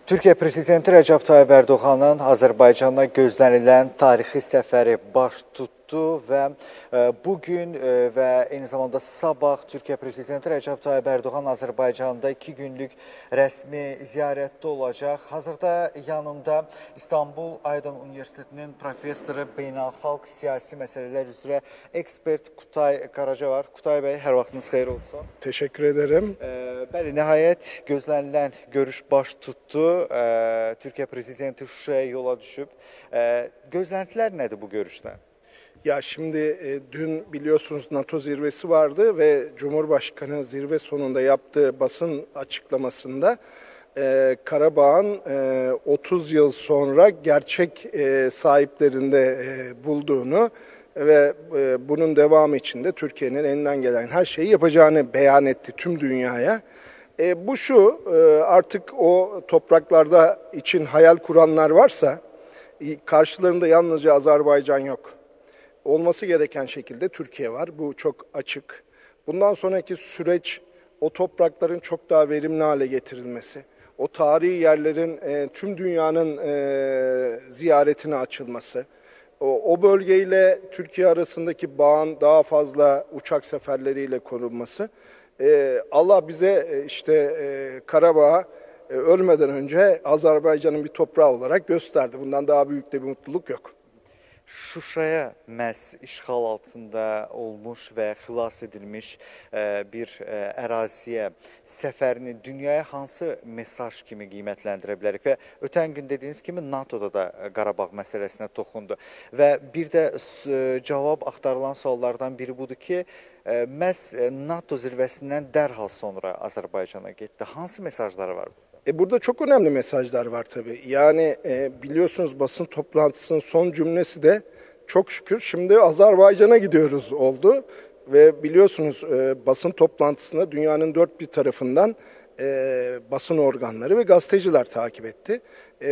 Türkiyə Prezidenti Rəcəb Tayyib Ərdoğanın Azərbaycana gözlənilən tarixi səfəri baş tutdu və bugün və eyni zamanda sabah Türkiyə Prezidenti Rəcəb Tayyib Ərdoğan Azərbaycanda 2 günlük rəsmi ziyarətdə olacaq. Hazırda yanımda İstanbul Aydın Universitetinin professoru, beynəlxalq siyasi məsələlər üzrə ekspert Kutay Karaca var. Kutay bəy, hər vaxtınız xeyir olsun. Teşekkür ederim. Bəli, nəhayət gözlənilən görüş baş tutdu. Türkiyə Prezidenti Şuşaya yola düşüb. Gözləntilər nədir bu görüşdən? Ya şimdi dün biliyorsunuz NATO zirvesi vardı ve Cumhurbaşkanı zirve sonunda yaptığı basın açıklamasında Karabağ'ın 30 yıl sonra gerçek sahiplerinde bulduğunu ve bunun devamı için de Türkiye'nin elinden gelen her şeyi yapacağını beyan etti tüm dünyaya. Bu şu, artık o topraklarda için hayal kuranlar varsa karşılarında yalnızca Azerbaycan yok. Olması gereken şekilde Türkiye var. Bu çok açık. Bundan sonraki süreç o toprakların çok daha verimli hale getirilmesi, o tarihi yerlerin tüm dünyanın ziyaretine açılması, o bölgeyle Türkiye arasındaki bağın daha fazla uçak seferleriyle korunması. Allah bize Karabağ'ı ölmeden önce Azerbaycan'ın bir toprağı olarak gösterdi. Bundan daha büyük de bir mutluluk yok. Şuşaya məhz işğal altında olmuş və xilas edilmiş bir əraziyə səfərini dünyaya hansı mesaj kimi qiymətləndirə bilərik? Və ötən gün dediyiniz kimi NATO'da da Qarabağ məsələsinə toxundu. Və bir də cavab axtarılan suallardan biri budur ki, məhz NATO zirvəsindən dərhal sonra Azərbaycana getdi. Hansı mesajları var? Burada çok önemli mesajlar var tabii. Yani biliyorsunuz basın toplantısının son cümlesi de çok şükür şimdi Azerbaycan'a gidiyoruz oldu. Ve biliyorsunuz basın toplantısında dünyanın dört bir tarafından basın organları ve gazeteciler takip etti.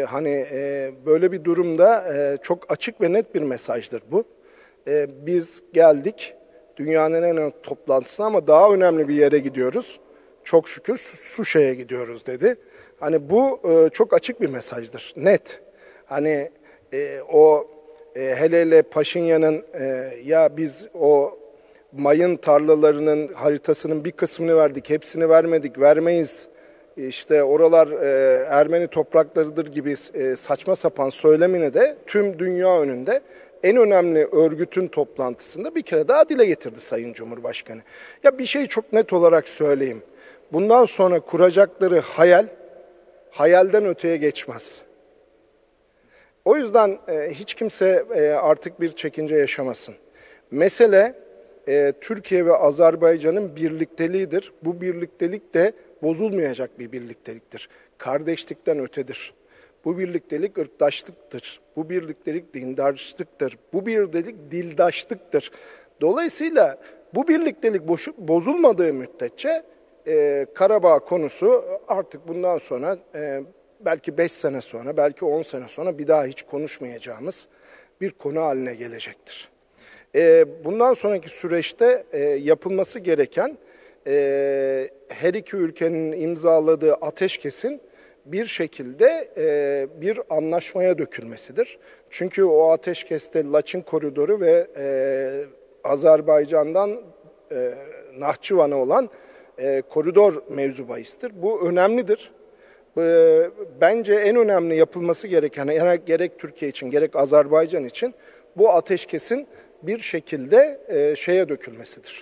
Böyle bir durumda çok açık ve net bir mesajdır bu. Biz geldik dünyanın en önemli toplantısına ama daha önemli bir yere gidiyoruz. Çok şükür Şuşa'ya gidiyoruz dedi. Bu çok açık bir mesajdır, net. Hele Paşinyan'ın ya biz o mayın tarlalarının haritasının bir kısmını verdik, hepsini vermedik, vermeyiz. Oralar Ermeni topraklarıdır gibi saçma sapan söylemini de tüm dünya önünde en önemli örgütün toplantısında bir kere daha dile getirdi Sayın Cumhurbaşkanı. Ya bir şey çok net olarak söyleyeyim. Bundan sonra kuracakları hayalden öteye geçmez. O yüzden hiç kimse artık bir çekince yaşamasın. Mesele Türkiye ve Azerbaycan'ın birlikteliğidir. Bu birliktelik de bozulmayacak bir birlikteliktir. Kardeşlikten ötedir. Bu birliktelik ırktaşlıktır. Bu birliktelik dindaşlıktır. Bu birliktelik dildaşlıktır. Dolayısıyla bu birliktelik bozulmadığı müddetçe Karabağ konusu artık bundan sonra belki 5 sene sonra, belki 10 sene sonra bir daha hiç konuşmayacağımız bir konu haline gelecektir. Bundan sonraki süreçte yapılması gereken her iki ülkenin imzaladığı ateşkesin bir şekilde bir anlaşmaya dökülmesidir. Çünkü o ateşkeste Laçin Koridoru ve Azerbaycan'dan Nahçıvan'a olan koridor mevzu bahistir. Bu önemlidir. Bence en önemli yapılması gereken gerek Türkiye için gerek Azerbaycan için bu ateşkesin bir şekilde şeye dökülmesidir.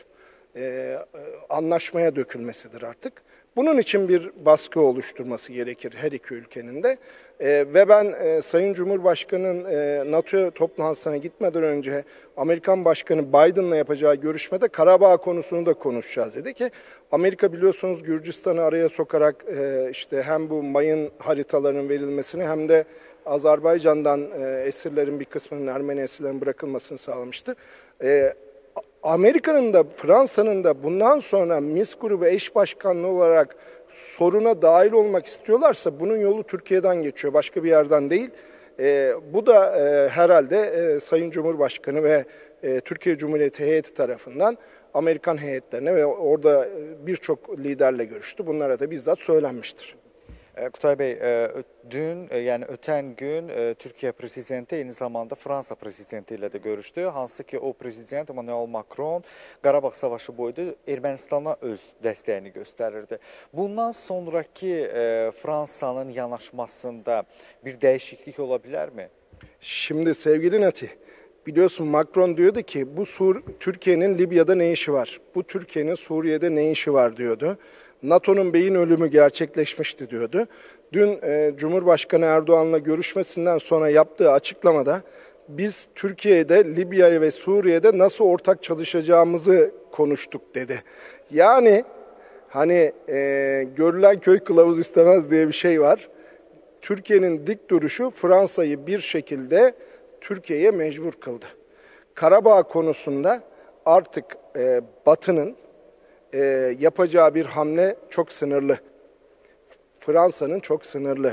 Anlaşmaya dökülmesidir artık. Bunun için bir baskı oluşturması gerekir her iki ülkenin de. Ve ben Sayın Cumhurbaşkanı'nın NATO toplantısına gitmeden önce Amerikan Başkanı Biden'la yapacağı görüşmede Karabağ konusunu da konuşacağız dedi ki Amerika biliyorsunuz Gürcistan'ı araya sokarak hem bu mayın haritalarının verilmesini hem de Azerbaycan'dan esirlerin bir kısmının Ermeni esirlerin bırakılmasını sağlamıştı. Amerika'nın da Fransa'nın da bundan sonra Minsk grubu eş başkanlığı olarak soruna dahil olmak istiyorlarsa bunun yolu Türkiye'den geçiyor. Başka bir yerden değil. Bu da herhalde Sayın Cumhurbaşkanı ve Türkiye Cumhuriyeti heyeti tarafından Amerikan heyetlerine ve orada birçok liderle görüştü. Bunlara da bizzat söylenmiştir. Qutay bəy, yəni ötən gün Türkiyə prezidenti eyni zamanda Fransa prezidenti ilə də görüşdü. Hansı ki, o prezident Emmanuel Macron Qarabağ savaşı boyda Ermənistana öz dəstəyini göstərirdi. Bundan sonraki Fransanın yanaşmasında bir dəyişiklik ola bilərmi? Şimdi sevgili Nati, biliyorsun Macron diyordu ki Türkiye'nin Libya'da ne işi var? Bu Türkiye'nin Suriye'de ne işi var diyordu. NATO'nun beyin ölümü gerçekleşmişti diyordu. Dün Cumhurbaşkanı Erdoğan'la görüşmesinden sonra yaptığı açıklamada biz Türkiye'de, Libya'ya ve Suriye'de nasıl ortak çalışacağımızı konuştuk dedi. Yani hani görülen köy kılavuz istemez diye bir şey var. Türkiye'nin dik duruşu Fransa'yı bir şekilde Türkiye'ye mecbur kıldı. Karabağ konusunda artık Batı'nın yapacağı bir hamle çok sınırlı. Fransa'nın çok sınırlı.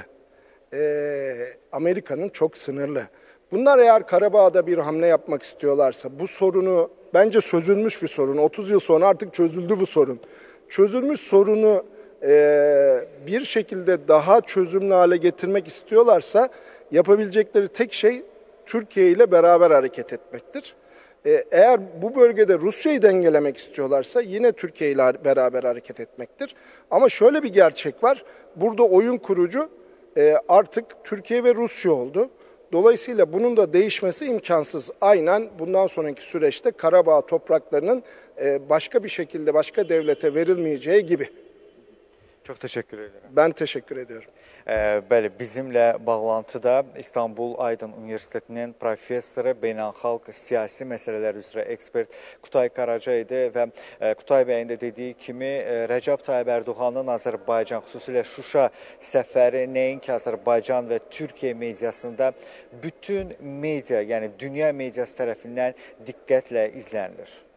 Amerika'nın çok sınırlı. Bunlar eğer Karabağ'da bir hamle yapmak istiyorlarsa bu sorunu bence çözülmüş bir sorun. 30 yıl sonra artık çözüldü bu sorun. Çözülmüş sorunu bir şekilde daha çözümlü hale getirmek istiyorlarsa yapabilecekleri tek şey Türkiye ile beraber hareket etmektir. Eğer bu bölgede Rusya'yı dengelemek istiyorlarsa yine Türkiye ile beraber hareket etmektir. Ama şöyle bir gerçek var. Burada oyun kurucu artık Türkiye ve Rusya oldu. Dolayısıyla bunun da değişmesi imkansız. Aynen bundan sonraki süreçte Karabağ topraklarının başka bir şekilde başka devlete verilmeyeceği gibi. Çox təşəkkür edirəm. Ben teşekkür ediyorum. Bəli, bizimlə bağlantıda İstanbul Aydın Universitetinin professoru, beynəlxalq siyasi məsələlər üzrə ekspert Qutay Qaraca idi və Qutay bəyin də dediyi kimi Rəcəb Tayyib Ərdoğanın Azərbaycan, xüsusilə Şuşa səfəri nəinki Azərbaycan və Türkiyə mediasında bütün media, yəni dünya mediası tərəfindən diqqətlə izlənilir.